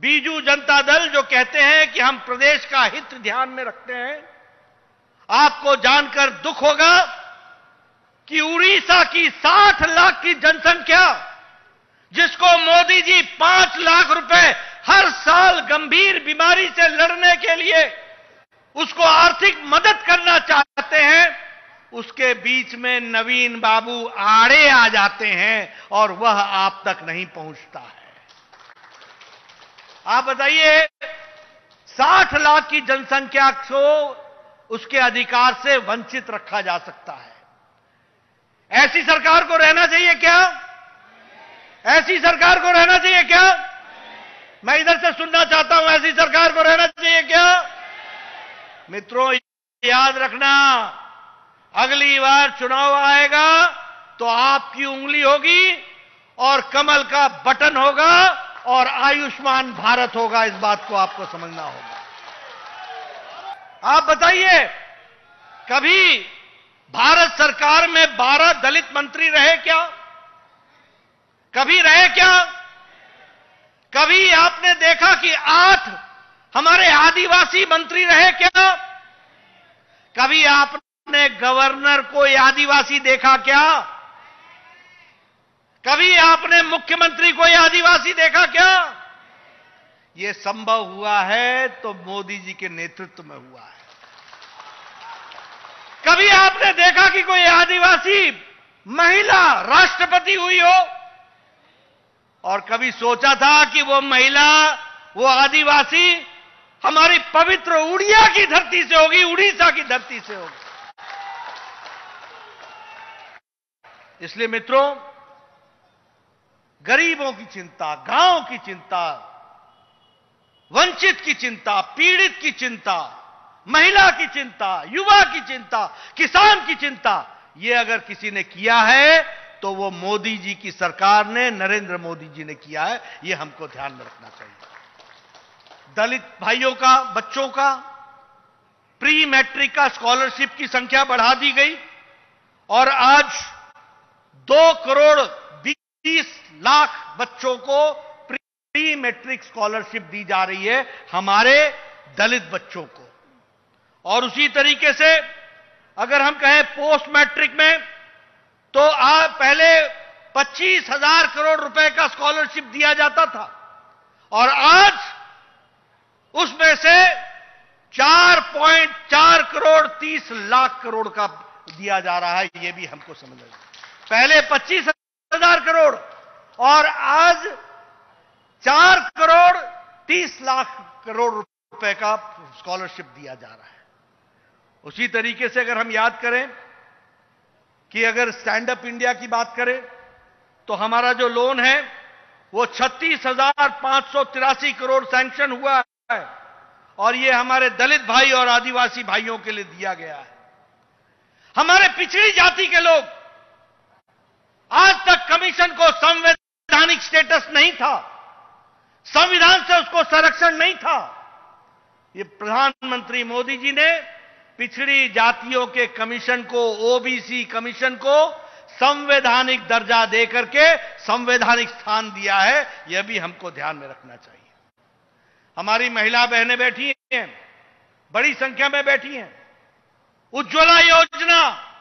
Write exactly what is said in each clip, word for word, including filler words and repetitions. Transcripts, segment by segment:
बीजू जनता दल जो कहते हैं कि हम प्रदेश का हित ध्यान में रखते हैं, आपको जानकर दुख होगा कि उड़ीसा की साठ लाख की जनसंख्या, जिसको मोदी जी पांच लाख रुपए हर साल गंभीर बीमारी से लड़ने के लिए उसको आर्थिक मदद करना चाहते हैं, उसके बीच में नवीन बाबू आड़े आ जाते हैं और वह आप तक नहीं पहुंचता है। आप बताइए, साठ लाख की जनसंख्या को उसके अधिकार से वंचित रखा जा सकता है। ऐसी सरकार को रहना चाहिए क्या? ऐसी सरकार को रहना चाहिए क्या? मैं इधर से सुनना चाहता हूं, ऐसी सरकार को रहना चाहिए क्या? मित्रों, याद रखना, अगली बार चुनाव आएगा तो आपकी उंगली होगी और कमल का बटन होगा और आयुष्मान भारत होगा। इस बात को आपको समझना होगा। आप बताइए, कभी भारत सरकार में बारह दलित मंत्री रहे क्या? कभी रहे क्या? कभी आपने देखा कि आठ हमारे आदिवासी मंत्री रहे क्या? कभी आपने गवर्नर को आदिवासी देखा क्या? कभी आपने मुख्यमंत्री को आदिवासी देखा क्या? यह संभव हुआ है तो मोदी जी के नेतृत्व में हुआ है। कभी आपने देखा कि कोई आदिवासी महिला राष्ट्रपति हुई हो? और कभी सोचा था कि वो महिला, वो आदिवासी हमारी पवित्र उड़िया की धरती से होगी, उड़ीसा की धरती से होगी? इसलिए मित्रों, गरीबों की चिंता, गांव की चिंता, वंचित की चिंता, पीड़ित की चिंता, महिला की चिंता, युवा की चिंता, किसान की चिंता, ये अगर किसी ने किया है तो वो मोदी जी की सरकार ने, नरेंद्र मोदी जी ने किया है। ये हमको ध्यान में रखना चाहिए। दलित भाइयों का, बच्चों का प्री मैट्रिक का स्कॉलरशिप की संख्या बढ़ा दी गई और आज दो करोड़ बीस लाख बच्चों को प्री मैट्रिक स्कॉलरशिप दी जा रही है, हमारे दलित बच्चों को। और उसी तरीके से अगर हम कहें पोस्ट मैट्रिक में, तो आज पहले पच्चीस हजार करोड़ रुपए का स्कॉलरशिप दिया जाता था और आज उसमें से चार पॉइंट चार करोड़ तीस लाख करोड़ का दिया जा रहा है। यह भी हमको समझना चाहिए। पहले पच्चीस हजार करोड़ और आज चार करोड़ तीस लाख करोड़ रुपए का स्कॉलरशिप दिया जा रहा है। उसी तरीके से अगर हम याद करें कि अगर स्टैंड अप इंडिया की बात करें तो हमारा जो लोन है वो छत्तीस हजार पांच सौ तिरासी करोड़ सैंक्शन हुआ है और ये हमारे दलित भाई और आदिवासी भाइयों के लिए दिया गया है। हमारे पिछड़ी जाति के लोग, आज तक कमीशन को संवैधानिक स्टेटस नहीं था, संविधान से उसको संरक्षण नहीं था। ये प्रधानमंत्री मोदी जी ने पिछड़ी जातियों के कमीशन को, ओबीसी कमीशन को संवैधानिक दर्जा देकर के संवैधानिक स्थान दिया है। यह भी हमको ध्यान में रखना चाहिए। हमारी महिला बहनें बैठी हैं, बड़ी संख्या में बैठी हैं। उज्ज्वला योजना,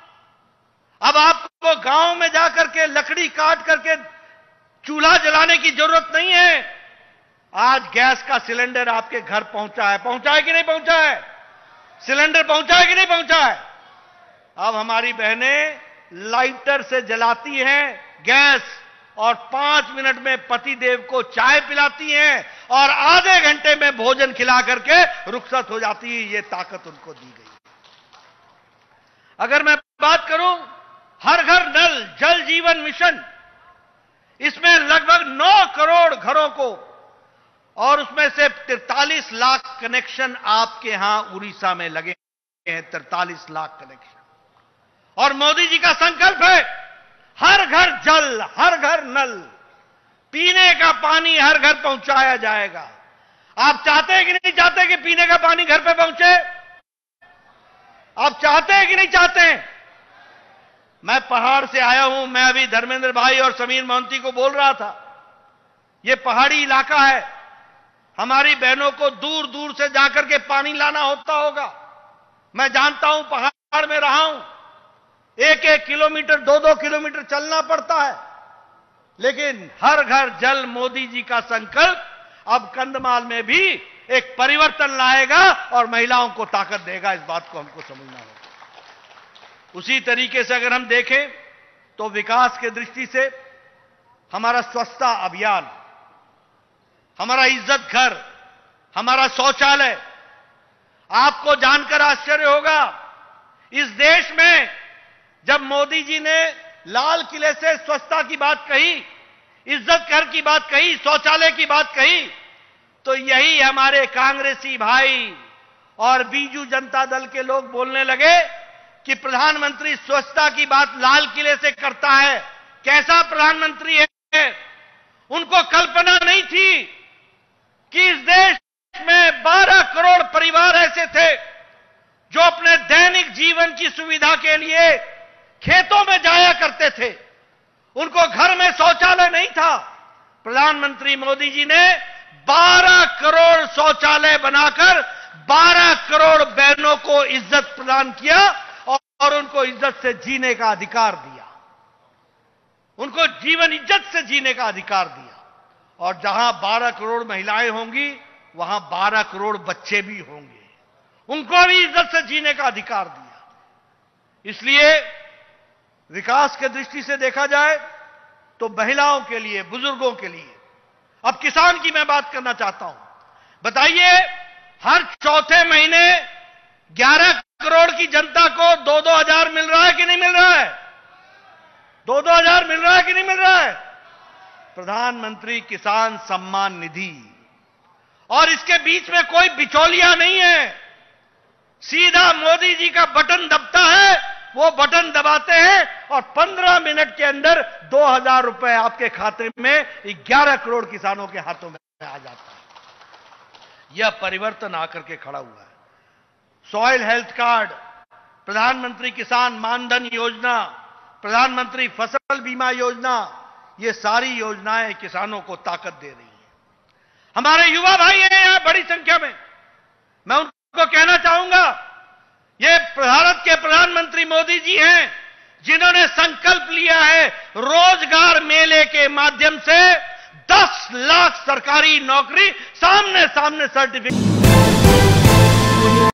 अब आपको गांव में जाकर के लकड़ी काट करके चूल्हा जलाने की जरूरत नहीं है। आज गैस का सिलेंडर आपके घर पहुंचा है। पहुंचा है कि नहीं पहुंचा है? सिलेंडर पहुंचा है कि नहीं पहुंचा है? अब हमारी बहनें लाइटर से जलाती हैं गैस और पांच मिनट में पति देव को चाय पिलाती हैं और आधे घंटे में भोजन खिला करके रुखसत हो जाती है। ये ताकत उनको दी गई। अगर मैं बात करूं हर घर नल जल जीवन मिशन, इसमें लगभग नौ करोड़ घरों को और उसमें से तैंतालीस लाख कनेक्शन आपके यहां उड़ीसा में लगे हैं। तैंतालीस लाख कनेक्शन। और मोदी जी का संकल्प है हर घर जल, हर घर नल, पीने का पानी हर घर पहुंचाया जाएगा। आप चाहते हैं कि नहीं चाहते कि पीने का पानी घर पे पहुंचे? आप चाहते हैं कि नहीं चाहते हैं? मैं पहाड़ से आया हूं। मैं अभी धर्मेंद्र भाई और समीर मोहंती को बोल रहा था, यह पहाड़ी इलाका है हमारी बहनों को दूर दूर से जाकर के पानी लाना होता होगा। मैं जानता हूं, पहाड़ में रहा हूं, एक एक किलोमीटर दो दो किलोमीटर चलना पड़ता है, लेकिन हर घर जल मोदी जी का संकल्प अब कंधमाल में भी एक परिवर्तन लाएगा और महिलाओं को ताकत देगा। इस बात को हमको समझना होगा। उसी तरीके से अगर हम देखें तो विकास के दृष्टि से हमारा स्वच्छता अभियान, हमारा इज्जत घर, हमारा शौचालय, आपको जानकर आश्चर्य होगा, इस देश में जब मोदी जी ने लाल किले से स्वच्छता की बात कही, इज्जत घर की बात कही, शौचालय की बात कही, तो यही हमारे कांग्रेसी भाई और बीजू जनता दल के लोग बोलने लगे कि प्रधानमंत्री स्वच्छता की बात लाल किले से करता है, कैसा प्रधानमंत्री है। उनको कल्पना नहीं थी कि इस देश में बारह करोड़ परिवार ऐसे थे जो अपने दैनिक जीवन की सुविधा के लिए खेतों में जाया करते थे, उनको घर में शौचालय नहीं था। प्रधानमंत्री मोदी जी ने बारह करोड़ शौचालय बनाकर बारह करोड़ बहनों को इज्जत प्रदान किया और उनको इज्जत से जीने का अधिकार दिया, उनको जीवन इज्जत से जीने का अधिकार दिया। और जहां बारह करोड़ महिलाएं होंगी वहां बारह करोड़ बच्चे भी होंगे, उनको भी इज्जत से जीने का अधिकार दिया। इसलिए विकास के दृष्टि से देखा जाए तो महिलाओं के लिए, बुजुर्गों के लिए, अब किसान की मैं बात करना चाहता हूं। बताइए, हर चौथे महीने ग्यारह करोड़ की जनता को दो दो हजार मिल रहा है कि नहीं मिल रहा है? दो दो हजार मिल रहा है कि नहीं मिल रहा है? प्रधानमंत्री किसान सम्मान निधि, और इसके बीच में कोई बिचौलिया नहीं है, सीधा मोदी जी का बटन दबता है, वो बटन दबाते हैं और पंद्रह मिनट के अंदर दो हजार रुपए आपके खाते में ग्यारह करोड़ किसानों के हाथों में आ जाता है। यह परिवर्तन आकर के खड़ा हुआ है। सॉइल हेल्थ कार्ड, प्रधानमंत्री किसान मानधन योजना, प्रधानमंत्री फसल बीमा योजना, ये सारी योजनाएं किसानों को ताकत दे रही हैं। हमारे युवा भाई हैं यहां बड़ी संख्या में, मैं उनको कहना चाहूंगा, ये भारत के प्रधानमंत्री मोदी जी हैं जिन्होंने संकल्प लिया है रोजगार मेले के माध्यम से दस लाख सरकारी नौकरी सामने सामने सर्टिफिकेट